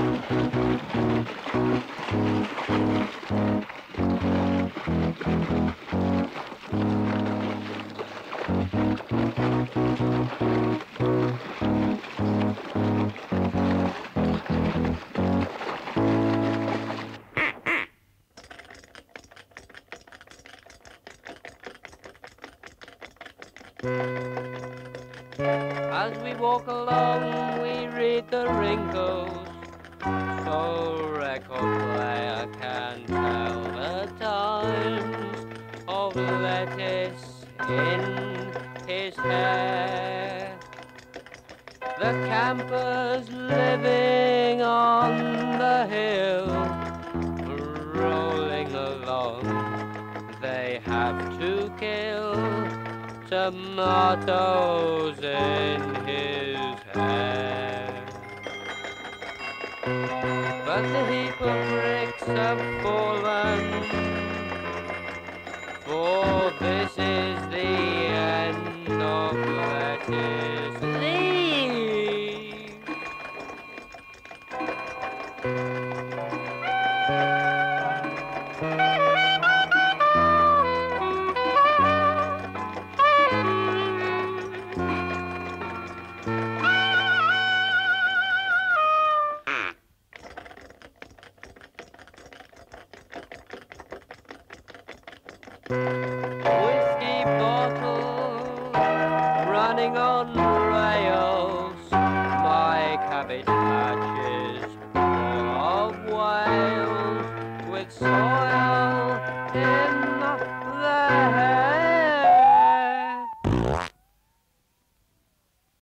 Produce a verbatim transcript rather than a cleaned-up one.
As we walk along, we read the wrinkles, so record player can tell the times of lettuce in his hair. The campers living on the hill, rolling along, they have to kill tomatoes in his hair. But the heap of bricks have fallen